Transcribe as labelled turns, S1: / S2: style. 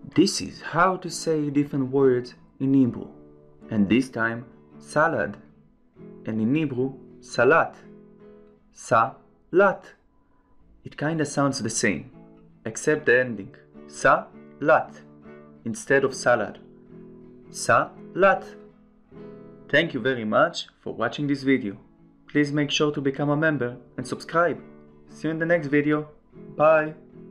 S1: This is how to say different words in Hebrew, and this time salad, and in Hebrew salat, salat. It kinda sounds the same, except the ending, salat, instead of salad, salat. Thank you very much for watching this video. Please make sure to become a member and subscribe. See you in the next video. Bye.